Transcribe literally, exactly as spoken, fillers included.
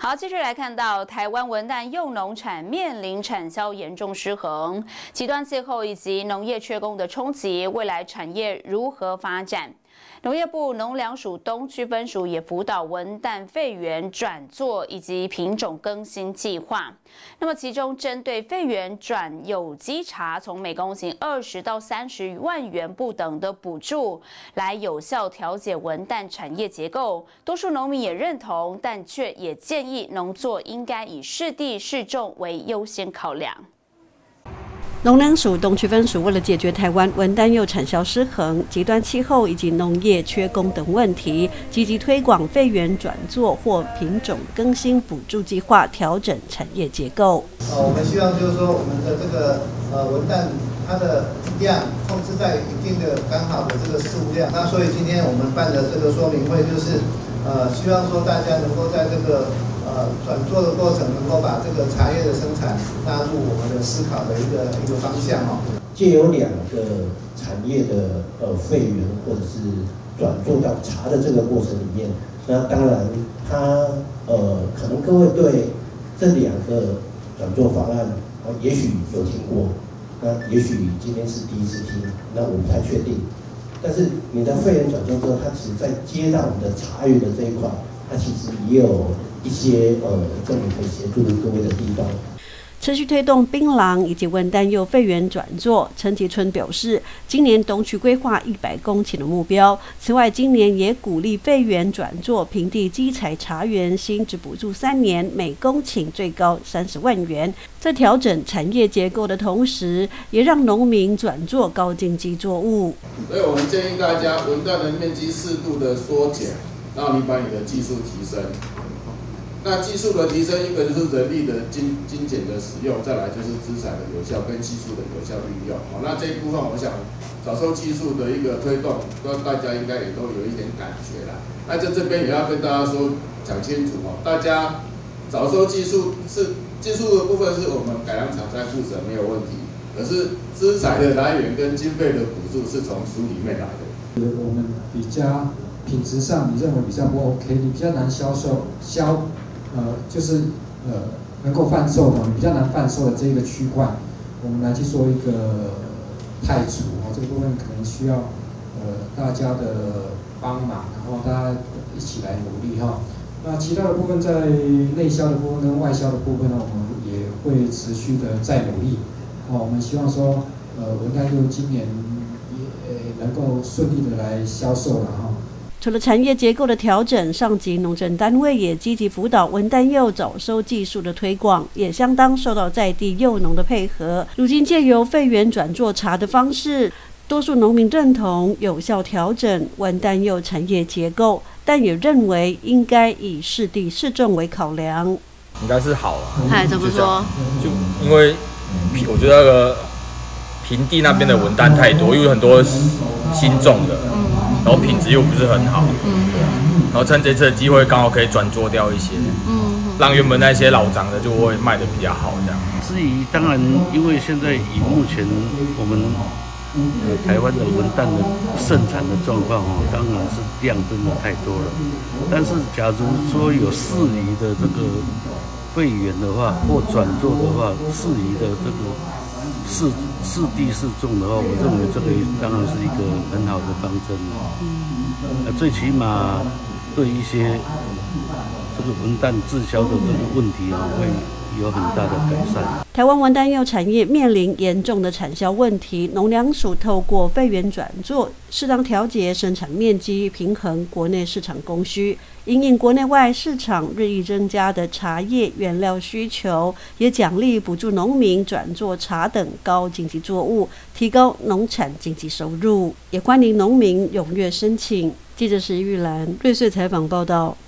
好，继续来看到台湾文旦柚农产面临产销严重失衡、极端气候以及农业缺工的冲击，未来产业如何发展？农业部农粮署东区分署也辅导文旦废园转作以及品种更新计划。那么，其中针对废园转有机茶，从每公顷二十到三十万元不等的补助，来有效调节文旦产业结构。多数农民也认同，但却也建议农作应该以适地适种为优先考量。 农粮署东区分署为了解决台湾文旦柚产销失衡、极端气候以及农业缺工等问题，积极推广废园转作或品种更新补助计划，调整产业结构。 呃，我们希望就是说，我们的这个呃文旦它的量控制在一定的刚好的这个数量。那所以今天我们办的这个说明会，就是呃希望说大家能够在这个呃，转作的过程能够把这个茶叶的生产纳入我们的思考的一个一个方向哦。 借有两个产业的呃废园或者是转作到茶的这个过程里面，那当然它呃可能各位对这两个转作方案啊，也许有听过，那也许今天是第一次听，那我不太确定。但是你的废园转作之后，它其实在接到我们的茶园的这一块，它其实也有一些呃政府可以协助各位的地方。 持续推动槟榔以及文旦柚废园转作，陈吉春表示，今年东区规划一百公顷的目标。此外，今年也鼓励废园转作平地基采茶园，新制补助三年，每公顷最高三十万元。在调整产业结构的同时，也让农民转作高经济作物。 所以我们建议大家，文旦的面积适度的缩减，然后你把你的技术提升。那技术的提升，一个就是人力的精精简的使用，再来就是资产的有效跟技术的有效运用。好，那这一部分我想早收技术的一个推动，大家应该也都有一点感觉啦。那在这边也要跟大家说讲清楚哦，大家早收技术是技术的部分是我们改良厂在负责没有问题，可是资产的来源跟经费的补助是从书里面来的。 我们比较品质上你认为比较不 OK， 你比较难销售销。呃，就是呃能够贩售的，比较难贩售的这一个区块，我们来去做一个汰除哦，这个部分可能需要呃大家的帮忙，然后大家一起来努力哈。那其他的部分在内销的部分跟外销的部分呢，我们也会持续的再努力哦。我们希望说，呃文旦柚今年也能够顺利的来销售了哈。 除了产业结构的调整，上级农政单位也积极辅导文旦柚早收技术的推广，也相当受到在地柚农的配合。如今借由废园转作茶的方式，多数农民认同有效调整文旦柚产业结构，但也认为应该以适地适种为考量。 应该是好啊。 嗨，怎么说？ 就因为我觉得那个平地那边的文旦太多，又有很多新种的。然后品质又不是很好，嗯，然后趁这次的机会刚好可以转作掉一些，嗯，让原本那些老长的就会卖得比较好这样。 至于当然，因为现在以目前我们呃台湾的文旦的盛产的状况哦，当然是量真的太多了。但是假如说有适宜的这个废园的话，或转作的话，适宜的这个适适地适种的话，我认为这个当然是一个很好的方针。呃，最起码对一些这个文旦滞销的这个问题啊，会有很大的改善。 台湾文旦柚产业面临严重的产销问题，农粮署透过废园转作，适当调节生产面积，平衡国内市场供需。因应国内外市场日益增加的茶叶原料需求，也奖励补助农民转作茶等高经济作物，提高农产经济收入。也欢迎农民踊跃申请。记者石玉兰瑞穗采访报道。